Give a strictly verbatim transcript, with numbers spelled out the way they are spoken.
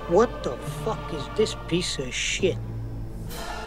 What the fuck is this piece of shit?